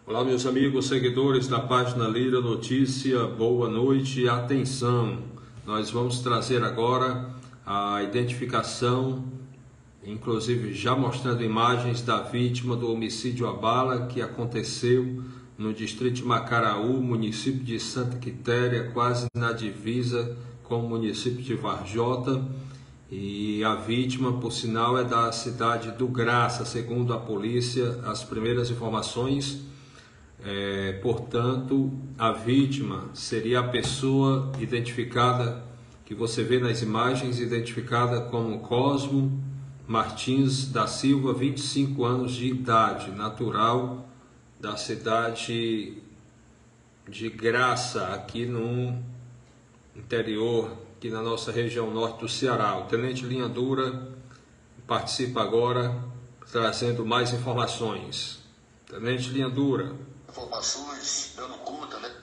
Olá, meus amigos seguidores da página Lira Notícia, boa noite e atenção. Nós vamos trazer agora a identificação, inclusive já mostrando imagens da vítima do homicídio à bala que aconteceu no distrito de Macaraú, município de Santa Quitéria, quase na divisa com o município de Varjota. E a vítima, por sinal, é da cidade do Graça, segundo a polícia, as primeiras informações. Portanto, a vítima seria a pessoa identificada, que você vê nas imagens, identificada como Cosmo Martins da Silva, 25 anos de idade, natural da cidade de Graça, aqui no interior, aqui na nossa região norte do Ceará. O Tenente Linha Dura participa agora, trazendo mais informações. Tenente Linha Dura. Informações, dando conta, né?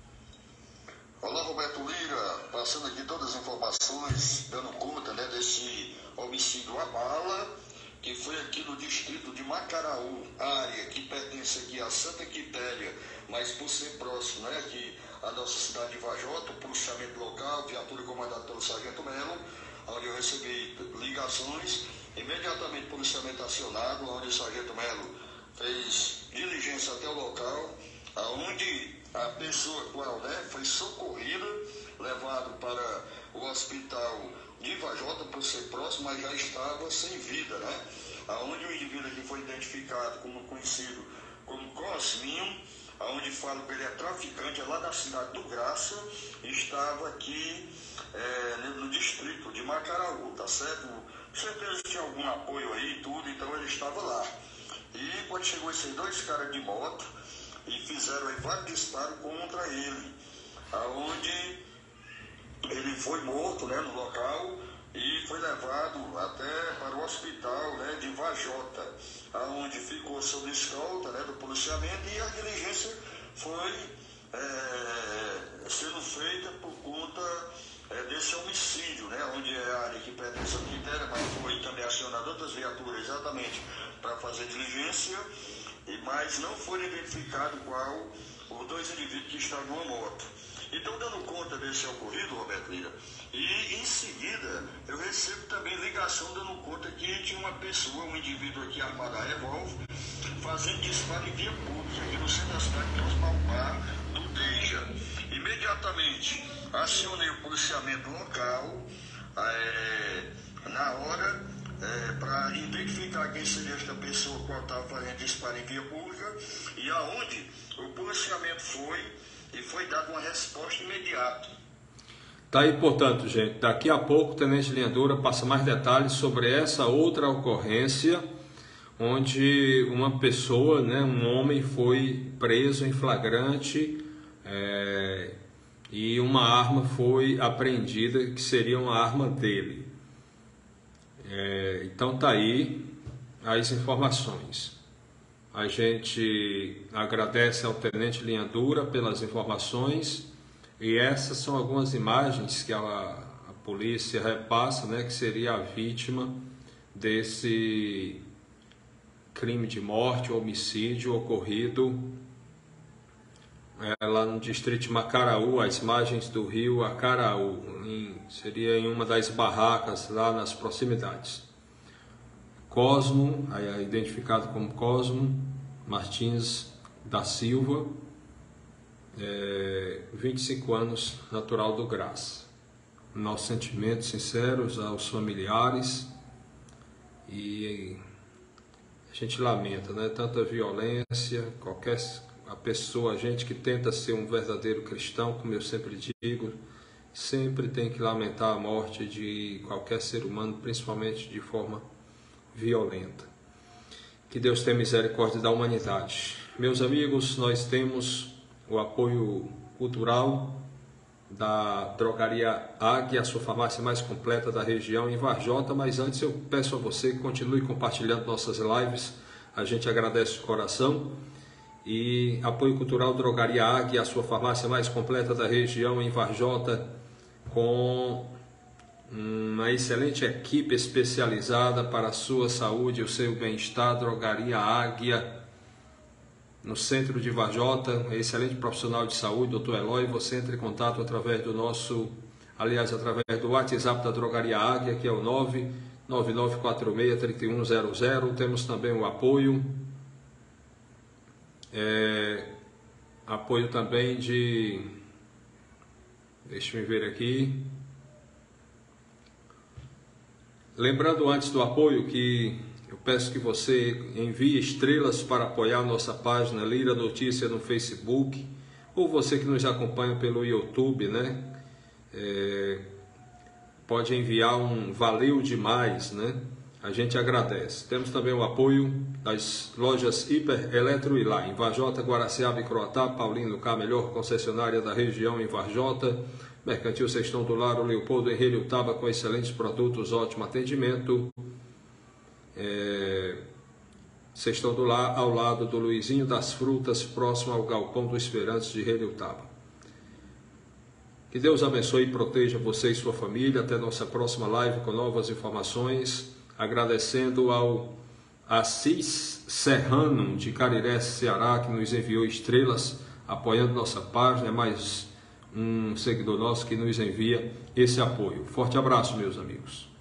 Olá, Roberto Lira, passando aqui todas as informações, dando conta, né, desse homicídio à bala, que foi aqui no distrito de Macaraú, área que pertence aqui a Santa Quitéria, mas por ser próximo, né, aqui a nossa cidade de Varjota, o policiamento local, viatura comandada pelo Sargento Melo, onde eu recebi ligações, imediatamente o policiamento acionado, onde o Sargento Melo fez diligência até o local, onde a pessoa qual, né, foi socorrida, levado para o hospital de Varjota por ser próximo, mas já estava sem vida, né? Onde o indivíduo aqui foi identificado como conhecido como Cosminho, onde fala que ele é traficante, é lá da cidade do Graça, estava aqui no distrito de Macaraú, tá certo? Com certeza tinha algum apoio aí e tudo, então ele estava lá. E quando chegou esses dois caras de moto e fizeram aí vários disparos contra ele, aonde ele foi morto, né, no local e foi levado até para o hospital, né, de Varjota, aonde ficou sob escolta, né, do policiamento, e a diligência foi sendo feita por conta desse homicídio, né, onde é a área que pertence à Quitéria, mas foi também acionado outras viaturas exatamente para fazer diligência, mas não foi identificado qual os dois indivíduos que estavam numa moto. Então, dando conta desse ocorrido, Roberto Lira, e em seguida eu recebo também ligação dando conta que tinha uma pessoa, um indivíduo aqui armado a revólver, fazendo disparo em via pública aqui no centro da cidade, que é os Palmar do Teja. Imediatamente acionei o policiamento local, na hora, para identificar quem seria esta pessoa qual estava fazendo disparo em via pública, e aonde o policiamento foi e foi dada uma resposta imediata. Tá aí, portanto, gente, daqui a pouco o Tenente Linha Dura passa mais detalhes sobre essa outra ocorrência, onde uma pessoa, né, um homem, foi preso em flagrante e uma arma foi apreendida, que seria uma arma dele. Então tá aí as informações. A gente agradece ao Tenente Linha Dura pelas informações, e essas são algumas imagens que a polícia repassa, né, que seria a vítima desse crime de morte, homicídio ocorrido lá no distrito de Macaraú, as margens do rio Acaraú, seria em uma das barracas lá nas proximidades. Cosmo, identificado como Cosmo Martins da Silva, 25 anos, natural do Graça. Nossos sentimentos sinceros aos familiares, e a gente lamenta, né, tanta violência. A pessoa, a gente que tenta ser um verdadeiro cristão, como eu sempre digo, sempre tem que lamentar a morte de qualquer ser humano, principalmente de forma violenta. Que Deus tenha misericórdia da humanidade. Meus amigos, nós temos o apoio cultural da Drogaria Águia, a sua farmácia mais completa da região em Varjota, mas antes eu peço a você que continue compartilhando nossas lives, a gente agradece de coração. E apoio cultural Drogaria Águia, a sua farmácia mais completa da região em Varjota, com uma excelente equipe especializada para a sua saúde e o seu bem-estar. Drogaria Águia, no centro de Varjota, excelente profissional de saúde, doutor Eloy. Você entra em contato através do através do WhatsApp da Drogaria Águia, que é o 999463100. Temos também o apoio também de, deixa eu ver aqui, lembrando antes do apoio que eu peço que você envie estrelas para apoiar nossa página Lira Notícia no Facebook, ou você que nos acompanha pelo YouTube, né? Pode enviar um valeu demais, né? A gente agradece. Temos também o apoio das lojas Hiper Eletro e lá em Varjota, Guaraciaba e Croatá, Paulinho do Cá, melhor concessionária da região em Varjota, Mercantil Sextão do Lar, Leopoldo em Relutaba, com excelentes produtos, ótimo atendimento. Sextão do Lar, ao lado do Luizinho das Frutas, próximo ao Galpão do Esperantes de Relutaba. Que Deus abençoe e proteja você e sua família. Até nossa próxima live com novas informações. Agradecendo ao Assis Serrano de Cariré, Ceará, que nos enviou estrelas apoiando nossa página. É mais um seguidor nosso que nos envia esse apoio. Forte abraço, meus amigos.